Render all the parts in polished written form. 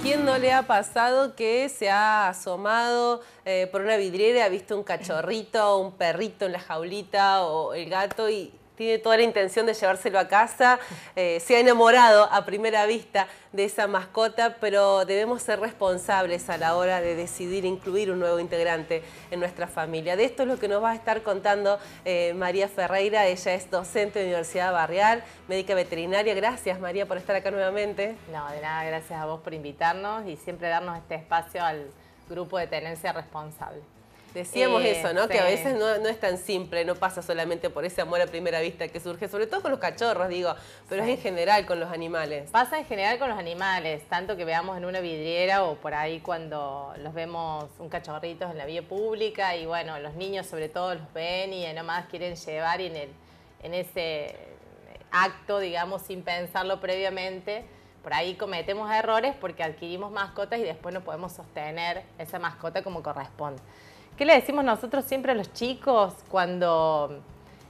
quién no le ha pasado que se ha asomado por una vidriera, ha visto un cachorrito, un perrito en la jaulita o el gato y tiene toda la intención de llevárselo a casa, se ha enamorado a primera vista de esa mascota, pero debemos ser responsables a la hora de decidir incluir un nuevo integrante en nuestra familia. De esto es lo que nos va a estar contando María Ferreira. Ella es docente de Universidad Barrial, médica veterinaria. Gracias, María, por estar acá nuevamente. No, de nada, gracias a vos por invitarnos y siempre darnos este espacio al grupo de tenencia responsable. Decíamos eso, ¿no? Sí. Que a veces no es tan simple, no pasa solamente por ese amor a primera vista que surge, sobre todo con los cachorros, digo, pero Sí. es en general con los animales. Pasa en general con los animales, tanto que veamos en una vidriera o por ahí cuando los vemos un cachorrito en la vía pública y bueno, los niños sobre todo los ven y nomás quieren llevar y en ese acto, digamos, sin pensarlo previamente, por ahí cometemos errores porque adquirimos mascotas y después no podemos sostener esa mascota como corresponde. ¿Qué le decimos nosotros siempre a los chicos cuando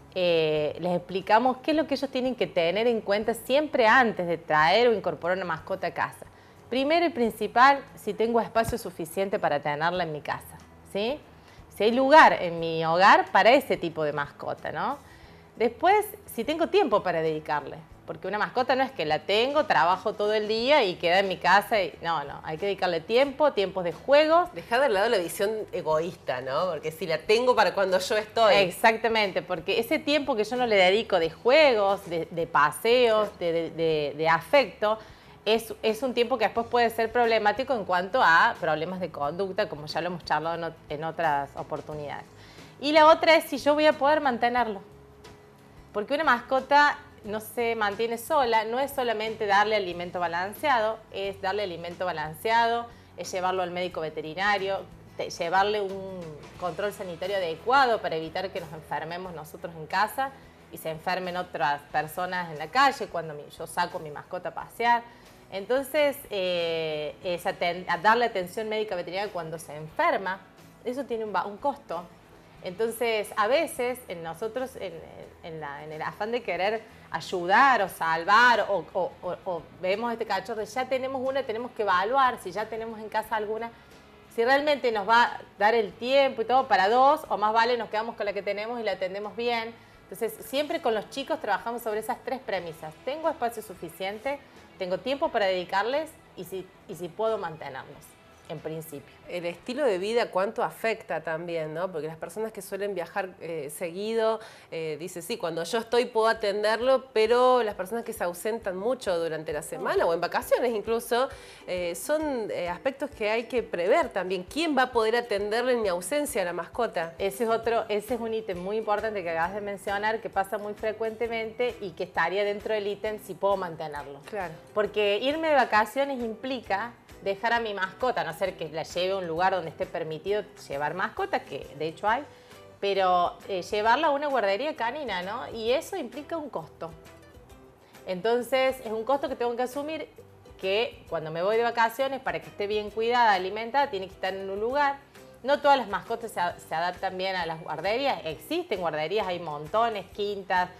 les explicamos qué es lo que ellos tienen que tener en cuenta siempre antes de traer o incorporar una mascota a casa? Primero y principal, si tengo espacio suficiente para tenerla en mi casa, ¿sí? Si hay lugar en mi hogar para ese tipo de mascota, ¿no? Después, si tengo tiempo para dedicarle. Porque una mascota no es que la tengo, trabajo todo el día y queda en mi casa. No, hay que dedicarle tiempo, tiempos de juegos. Dejar de lado la visión egoísta, ¿no? Porque si la tengo para cuando yo estoy. Exactamente, porque ese tiempo que yo no le dedico de juegos, de paseos, de afecto, es un tiempo que después puede ser problemático en cuanto a problemas de conducta, como ya lo hemos charlado en otras oportunidades. Y la otra es si yo voy a poder mantenerlo. Porque una mascota no se mantiene sola, no es solamente darle alimento balanceado, es darle alimento balanceado, es llevarlo al médico veterinario, llevarle un control sanitario adecuado para evitar que nos enfermemos nosotros en casa y se enfermen otras personas en la calle cuando yo saco mi mascota a pasear. Entonces, darle atención médica veterinaria cuando se enferma, eso tiene un costo. Entonces, a veces nosotros en el afán de querer ayudar o salvar o vemos este cachorro, ya tenemos una, tenemos que evaluar si ya tenemos en casa alguna, si realmente nos va a dar el tiempo y todo para dos o más vale nos quedamos con la que tenemos y la atendemos bien. Entonces, siempre con los chicos trabajamos sobre esas tres premisas. Tengo espacio suficiente, tengo tiempo para dedicarles y si puedo mantenerlos. En principio. El estilo de vida, cuánto afecta también, ¿no? Porque las personas que suelen viajar seguido, dicen, sí, cuando yo estoy puedo atenderlo, pero las personas que se ausentan mucho durante la semana o en vacaciones incluso, son aspectos que hay que prever también. ¿Quién va a poder atenderle en mi ausencia a la mascota? Ese es un ítem muy importante que acabas de mencionar, que pasa muy frecuentemente y que estaría dentro del ítem si puedo mantenerlo. Claro. Porque irme de vacaciones implica dejar a mi mascota, a no ser que la lleve a un lugar donde esté permitido llevar mascotas, que de hecho hay, pero llevarla a una guardería canina, ¿no? Y eso implica un costo. Entonces, es un costo que tengo que asumir que cuando me voy de vacaciones, para que esté bien cuidada, alimentada, tiene que estar en un lugar. No todas las mascotas se adaptan bien a las guarderías. Existen guarderías, hay montones, quintas,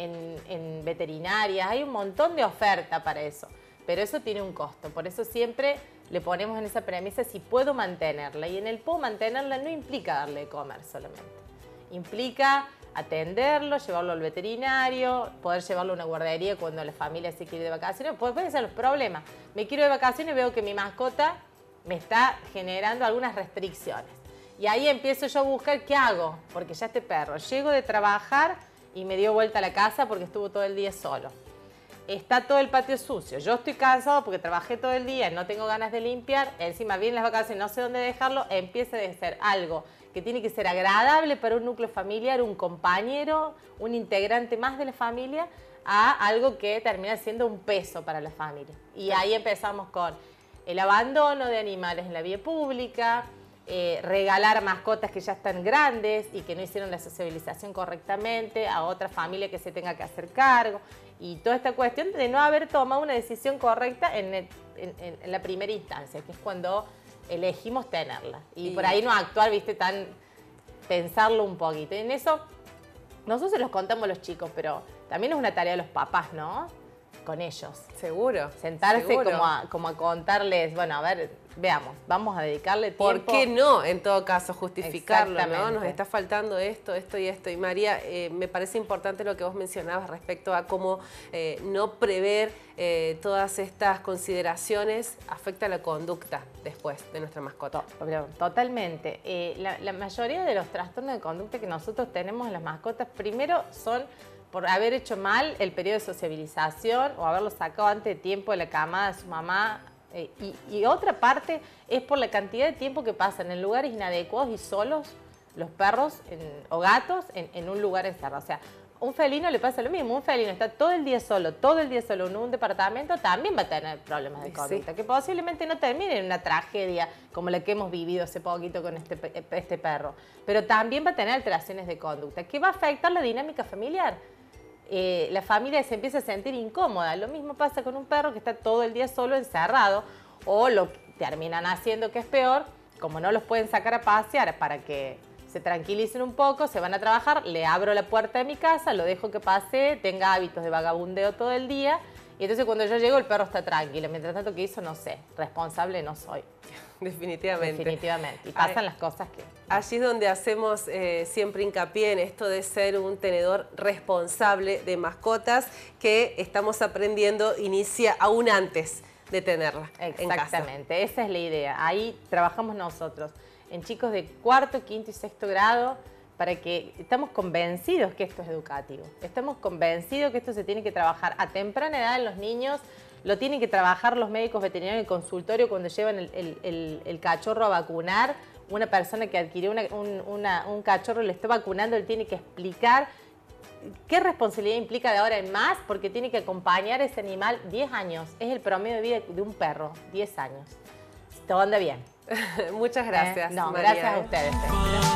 en veterinarias, hay un montón de oferta para eso. Pero eso tiene un costo, por eso siempre le ponemos en esa premisa si puedo mantenerla. Y en el puedo mantenerla no implica darle de comer solamente. Implica atenderlo, llevarlo al veterinario, poder llevarlo a una guardería cuando la familia se quiere ir de vacaciones. Pueden ser los problemas. Me quiero ir de vacaciones y veo que mi mascota me está generando algunas restricciones. Y ahí empiezo yo a buscar qué hago, porque ya este perro, llego de trabajar y me dio vuelta a la casa porque estuvo todo el día solo. Está todo el patio sucio, yo estoy cansado porque trabajé todo el día, no tengo ganas de limpiar, encima vienen las vacaciones, no sé dónde dejarlo, empieza a ser algo que tiene que ser agradable para un núcleo familiar, un compañero, un integrante más de la familia, a algo que termina siendo un peso para la familia. Y ahí empezamos con el abandono de animales en la vía pública, regalar mascotas que ya están grandes y que no hicieron la sociabilización correctamente a otra familia que se tenga que hacer cargo. Y toda esta cuestión de no haber tomado una decisión correcta en la primera instancia, que es cuando elegimos tenerla. Y por ahí no actuar, viste, pensarlo un poquito. Y en eso, nosotros se los contamos a los chicos, pero también es una tarea de los papás, ¿no? con ellos. Seguro. Sentarse seguro. como a contarles, bueno, a ver, veamos, vamos a dedicarle tiempo. ¿Por qué no, en todo caso, justificarlo, ¿no? Nos Exactamente. está faltando esto, esto y esto. Y María, me parece importante lo que vos mencionabas respecto a cómo no prever todas estas consideraciones afecta la conducta después de nuestra mascota. Pero totalmente. La mayoría de los trastornos de conducta que nosotros tenemos en las mascotas, primero son por haber hecho mal el periodo de sociabilización o haberlo sacado antes de tiempo de la camada de su mamá. Y otra parte es por la cantidad de tiempo que pasan en lugares inadecuados y solos los perros o gatos en un lugar encerrado. O sea, un felino le pasa lo mismo. Un felino está todo el día solo en un departamento, también va a tener problemas de conducta, que posiblemente no termine en una tragedia como la que hemos vivido hace poquito con este perro. Pero también va a tener alteraciones de conducta, que va a afectar la dinámica familiar. La familia se empieza a sentir incómoda. Lo mismo pasa con un perro que está todo el día solo encerrado, o lo que terminan haciendo, que es peor, como no los pueden sacar a pasear para que se tranquilicen un poco, se van a trabajar, le abro la puerta de mi casa, lo dejo que pase, tenga hábitos de vagabundeo todo el día, y entonces cuando yo llego el perro está tranquilo. Mientras tanto, ¿qué hizo? No sé. Responsable no soy. Definitivamente. Definitivamente. Y pasan las cosas que... Allí es donde hacemos siempre hincapié en esto de ser un tenedor responsable de mascotas, que estamos aprendiendo inicia aún antes de tenerla en casa. Exactamente, esa es la idea. Ahí trabajamos nosotros, en chicos de cuarto, quinto y sexto grado, para que estamos convencidos que esto es educativo. Estamos convencidos que esto se tiene que trabajar a temprana edad en los niños. Lo tienen que trabajar los médicos veterinarios en el consultorio cuando llevan el cachorro a vacunar. Una persona que adquirió un cachorro y le está vacunando, le tiene que explicar qué responsabilidad implica de ahora en más, porque tiene que acompañar a ese animal 10 años. Es el promedio de vida de un perro, 10 años. Todo anda bien. Muchas gracias, No, María, gracias a ustedes.